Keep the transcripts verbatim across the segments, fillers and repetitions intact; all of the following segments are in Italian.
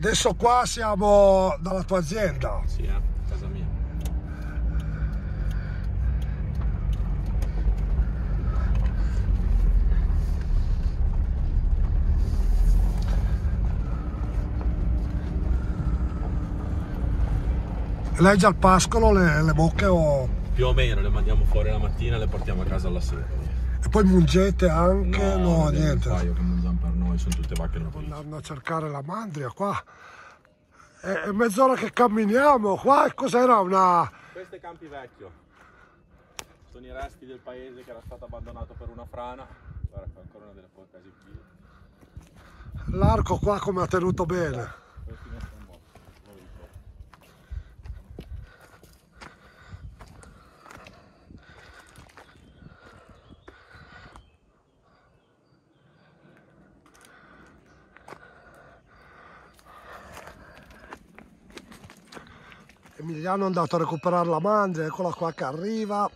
Adesso qua siamo dalla tua azienda. Sì, eh, casa mia. Lei già al pascolo le, le mucche o... Più o meno, le mandiamo fuori la mattina e le portiamo a casa alla sera. E poi mungete anche? No, No, niente. Un paio che mangiamo per noi, sono tutte vacche nutrici. Andando a cercare la mandria qua. È, è mezz'ora che camminiamo. Qua cos'era una... Questo è Campi Vecchio. Sono i resti del paese che era stato abbandonato per una frana. Guarda, qua ancora una delle poche case qui. L'arco qua come ha tenuto bene. Questi non sono morti, non lo ricordo. Emiliano è andato a recuperare la mandria, eccola qua che arriva.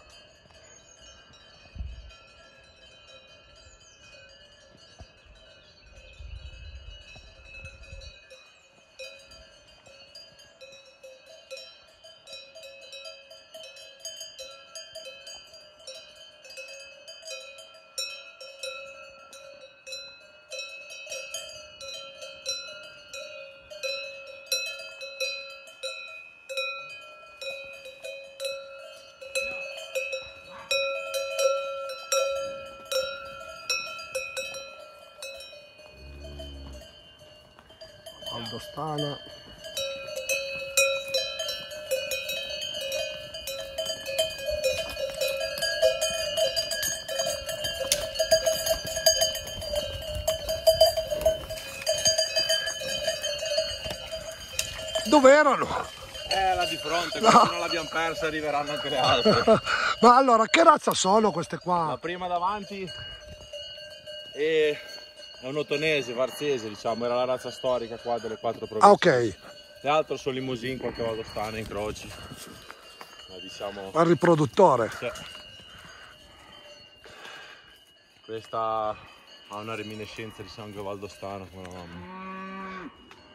Valdostana. Dove erano? Eh, là di fronte, No. quando non l'abbiamo persa arriveranno anche le altre. Ma allora, che razza sono queste qua? La prima davanti è è un ottonese, varzese, diciamo, era la razza storica qua delle quattro province. Ah, ok. Le altre sono limousine, qualche valdostana, incroci. Ma diciamo... Al riproduttore. Cioè, questa ha una reminiscenza di sangue valdostano come la mamma.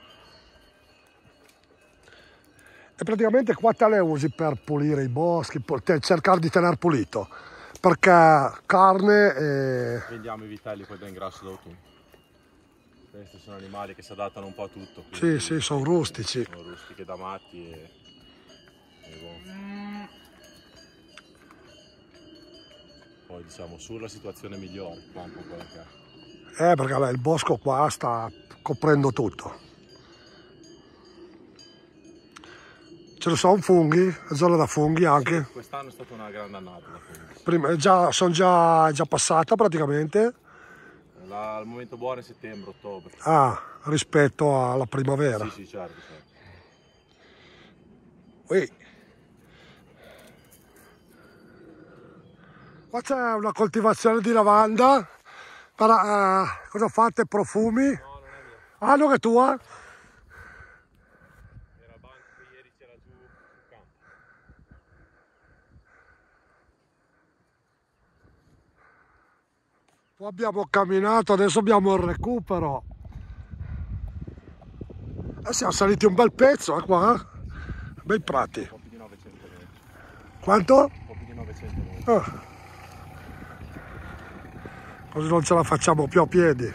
E praticamente qua te le usi per pulire i boschi, per cercare di tenere pulito. Perché carne e... Vendiamo i vitelli poi ben grasso d'autunno. Questi sono animali che si adattano un po' a tutto. Sì, sì, sono rustici. Sono rustiche da matti e... e buono. Poi diciamo sulla situazione migliore, qua un po' quella che è. Eh, perché vabbè, il bosco qua sta coprendo tutto. Ce ne sono funghi, zona da funghi anche. Sì, quest'anno è stata una grande annata da funghi. Prima, già, sono già, già passata praticamente. La, il momento buono è settembre, ottobre. Ah, rispetto alla primavera. Sì, sì, certo, certo. Ui. Qua c'è una coltivazione di lavanda. Per, eh, cosa fate? Profumi? No, non è mio. Ah, non è tua? Era banco che ieri c'era giù sul campo. Qua abbiamo camminato, adesso abbiamo il recupero. Eh, siamo saliti un bel pezzo, eh, qua. Eh? Bei prati. Un po' più di novecento metri. Quanto? Un po' più di novecento metri. Ah. Così non ce la facciamo più a piedi.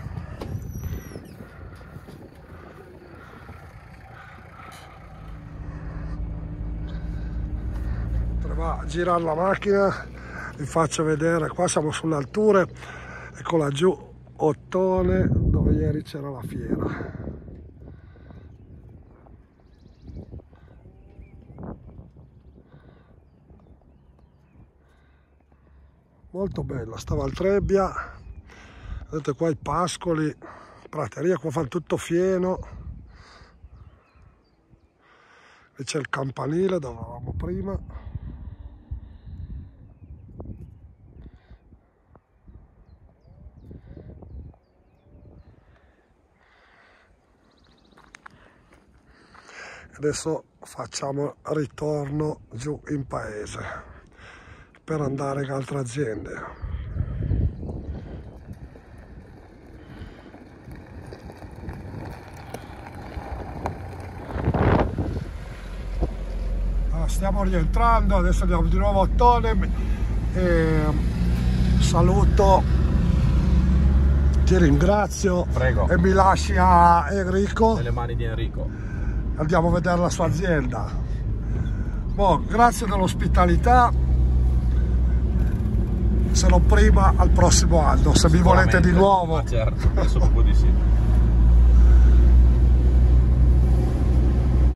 Prova a girare la macchina, vi faccio vedere. Qua siamo sulle alture, ecco laggiù Ottone, dove ieri c'era la fiera. Molto bella sta Valtrebbia. Vedete qua i pascoli, prateria, qua fanno tutto fieno. E c'è il campanile dove eravamo prima. Adesso facciamo ritorno giù in paese per andare in altre aziende. Allora, stiamo rientrando, adesso andiamo di nuovo a Ottone e saluto, ti ringrazio. Prego. E mi lasci a Enrico. Nelle mani di Enrico. Andiamo a vedere la sua azienda. Boh, grazie dell'ospitalità. Se non prima, al prossimo anno, se mi volete di nuovo. Ma certo, penso proprio di sì.